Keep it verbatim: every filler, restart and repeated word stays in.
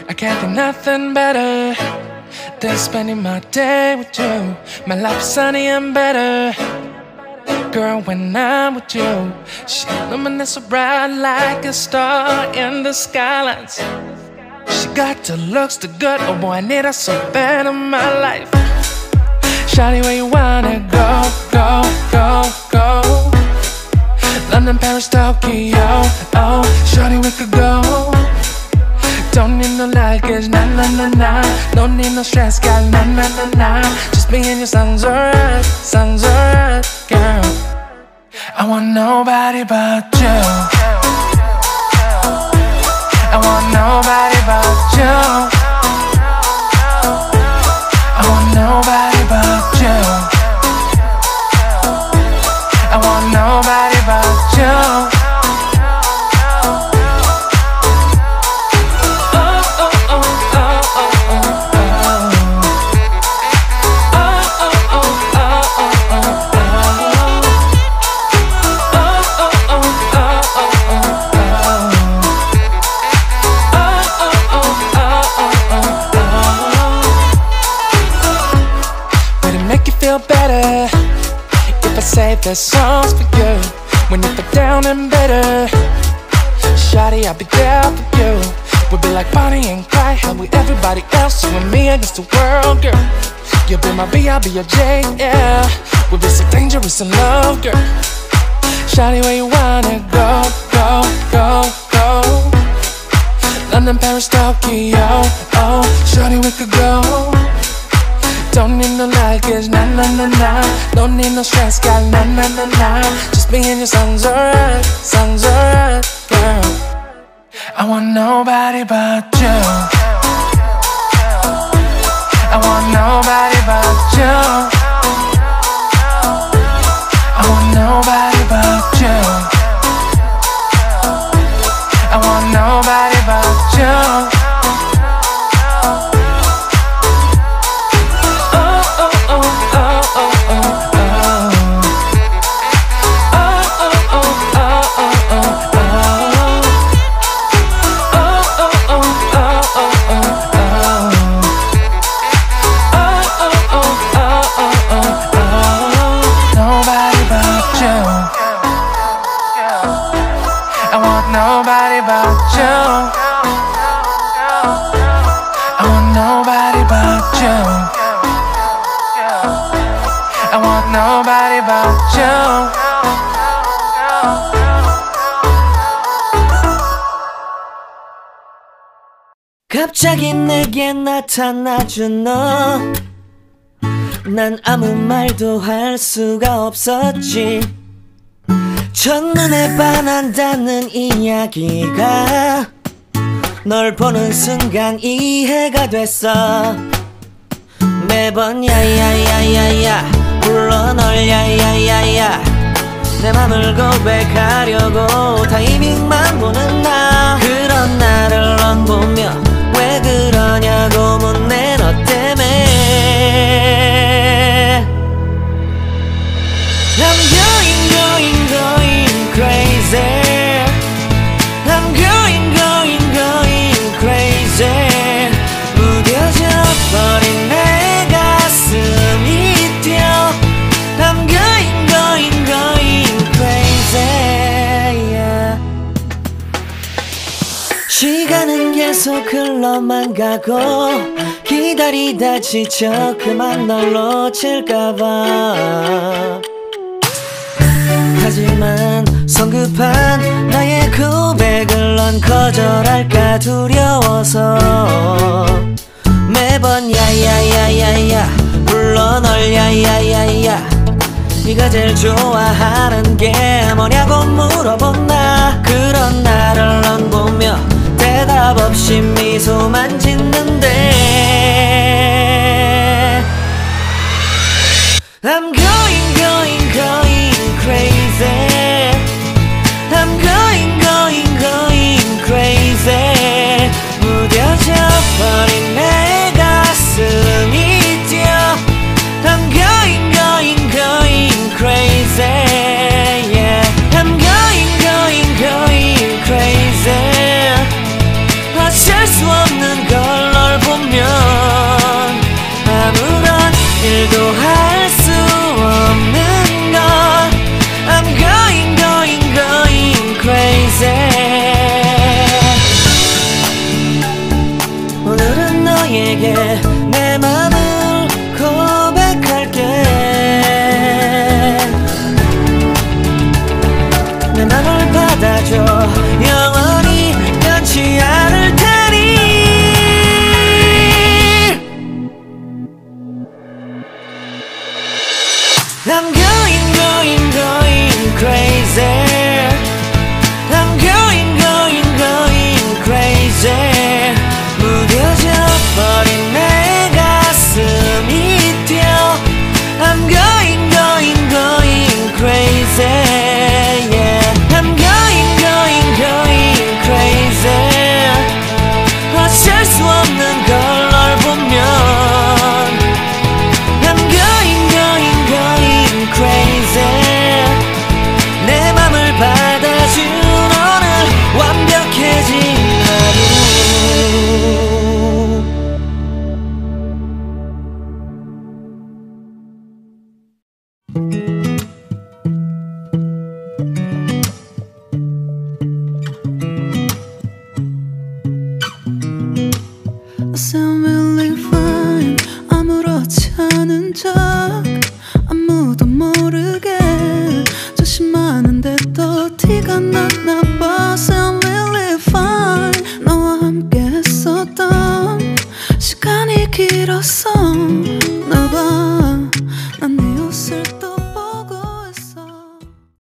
I can't think nothing better than spending my day with you. My life is sunny and better, girl, when I'm with you. She illuminates so bright like a star in the skylines. She got the looks, the good, oh boy, I need her so bad in my life. Shawty, where you wanna go, go, go, go? London, Paris, Tokyo, oh, shawty, we could go. Don't need no luggage, nah, nah, nah, nah. Don't need no stress, girl, nah, nah, nah, nah. Just me and you sounds alright, sounds alright, girl. I want nobody but you. I want nobody but you. I want nobody but you. I want nobody but you. Better if I save the songs for you when you feel down and bitter. Shawty, I'll be there for you. We'll be like Bonnie and Clyde, how we everybody else, you and me against the world, girl. You'll be my B, I'll be your J, yeah. We'll be so dangerous in love, girl. Shawty, where you wanna go, go, go, go? London, Paris, Tokyo, oh, shawty, we could go. Don't need no luggage, nah, nah, nah, nah. Don't need no stress, girl, nah, nah, nah, nah. Just me and you sounds alright, sounds alright, girl. I want nobody but you. I want nobody but you. I want nobody but you. I want nobody but you. Nobody but you. I want nobody but you. I want nobody but you. 갑자기 내게 나타나준 너, 난 아무 말도 할 수가 없었지. 첫눈에 반한다는 이야기가 널 보는 순간 이해가 됐어. 매번 야야야야야 불러 널 야야야야. 내 맘을 고백하려고 타이밍만 보는 나. 그런 나를 넌 보며 왜 그러냐고 묻네. 너 때문에 I'm going going going crazy. I'm going going going crazy. 무뎌져 버린 내 가슴이 뛰어. I'm going going going crazy, yeah. 시간은 계속 흘러만 가고 기다리다 지쳐 그만 널 놓칠까봐. 하지만 성급한 나의 고백을 넌 거절할까 두려워서 매번 야야야야야 불러 널 야야야야. 네가 제일 좋아하는 게 뭐냐고 물어본 나. 그런 나를 넌 보며 대답 없이 미소만 짓는데 I'm going going going crazy. I'm going going going crazy. 무뎌져 버린 내 가슴이 뛰어. I'm going going going crazy, yeah. I'm going going going crazy. 어쩔 수 없는 걸 I'm going going going crazy I'm going going going crazy 무뎌져 버린 내 가슴이 뛰어 I'm going going going crazy yeah I'm going going going crazy 어쩔 수 없는 걸 널 보면 I'm going going going crazy 내 맘을 받아준 오늘 완벽해진 하루 Thank you.